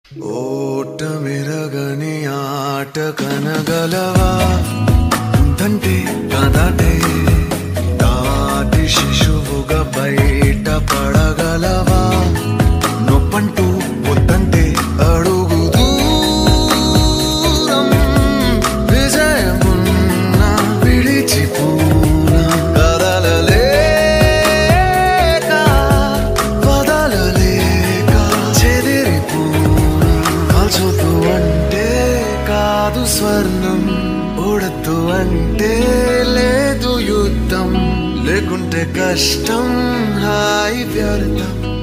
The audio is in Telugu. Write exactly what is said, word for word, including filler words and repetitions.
ఓటమిరగని ఆట కనగలవా తంటే కదటే దాటి శిశువుగా బయట పడగలవా నొప్పంటూ పొద్దంటే అడుగు దూరం విజయమున్న విడిచిపోనా కదలలేక వదలలేక చెదిరిపోనా కాల్చొద్దు అంటే కాదు స్వర్ణం ఓడద్దు అంటే లేదు యుద్ధం లేకుంటే కష్టం హాయి వ్యర్థం